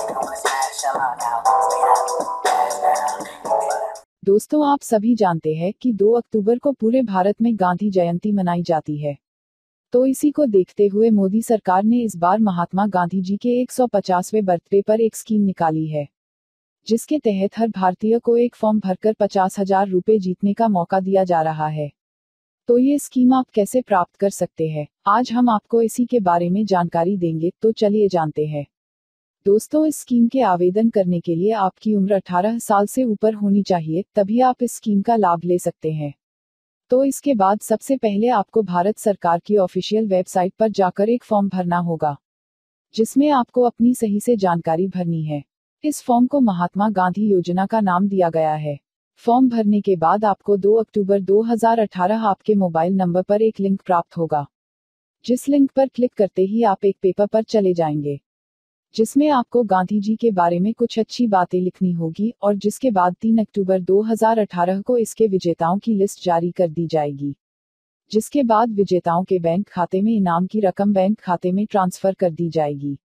दोस्तों, आप सभी जानते हैं कि 2 अक्टूबर को पूरे भारत में गांधी जयंती मनाई जाती है। तो इसी को देखते हुए मोदी सरकार ने इस बार महात्मा गांधी जी के 150वें बर्थडे पर एक स्कीम निकाली है, जिसके तहत हर भारतीय को एक फॉर्म भरकर 50,000 रुपए जीतने का मौका दिया जा रहा है। तो ये स्कीम आप कैसे प्राप्त कर सकते हैं, आज हम आपको इसी के बारे में जानकारी देंगे। तो चलिए जानते हैं। दोस्तों, इस स्कीम के आवेदन करने के लिए आपकी उम्र 18 साल से ऊपर होनी चाहिए, तभी आप इस स्कीम का लाभ ले सकते हैं। तो इसके बाद सबसे पहले आपको भारत सरकार की ऑफिशियल वेबसाइट पर जाकर एक फॉर्म भरना होगा, जिसमें आपको अपनी सही से जानकारी भरनी है। इस फॉर्म को महात्मा गांधी योजना का नाम दिया गया है। फॉर्म भरने के बाद आपको 2 अक्टूबर 2018 आपके मोबाइल नंबर पर एक लिंक प्राप्त होगा, जिस लिंक पर क्लिक करते ही आप एक पेपर पर चले जाएंगे, जिसमें आपको गांधी जी के बारे में कुछ अच्छी बातें लिखनी होगी, और जिसके बाद 3 अक्टूबर 2018 को इसके विजेताओं की लिस्ट जारी कर दी जाएगी, जिसके बाद विजेताओं के बैंक खाते में इनाम की रकम बैंक खाते में ट्रांसफर कर दी जाएगी।